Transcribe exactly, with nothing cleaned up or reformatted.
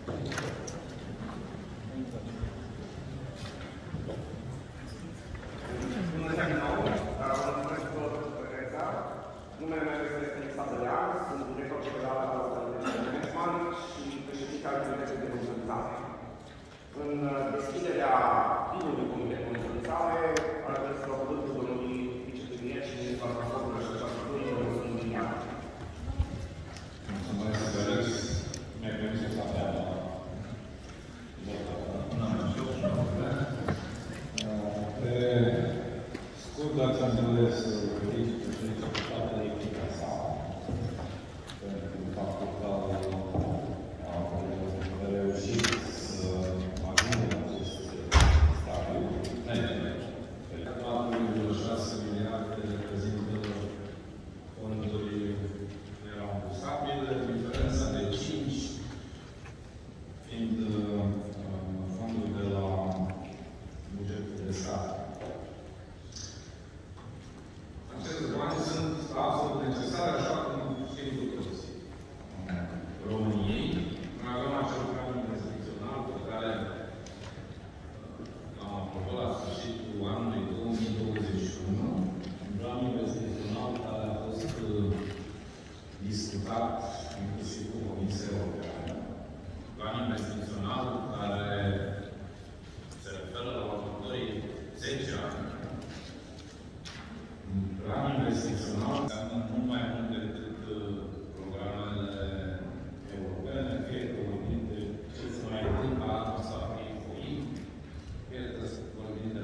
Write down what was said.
Bună ziua din nou! Mulțumesc tuturor pentru prezența. Numele meu este Alexa Bălean, sunt director general al Organizației Management și președinte al Comitetului de Monitorizare. În deschiderea primului comitet de monitorizare